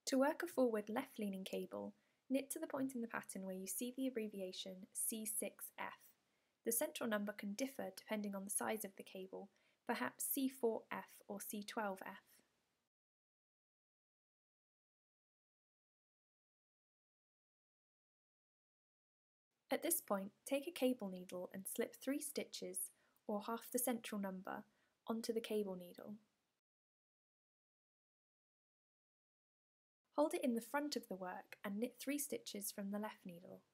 To work a forward left-leaning cable, knit to the point in the pattern where you see the abbreviation C6F. The central number can differ depending on the size of the cable, perhaps C4F or C12F. At this point, take a cable needle and slip 3 stitches, or half the central number, onto the cable needle. Hold it in the front of the work and knit 3 stitches from the left needle.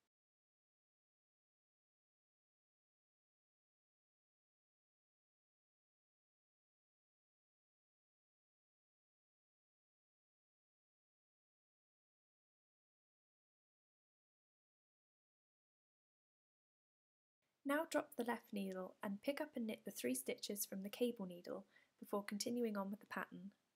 Now drop the left needle and pick up and knit the 3 stitches from the cable needle before continuing on with the pattern.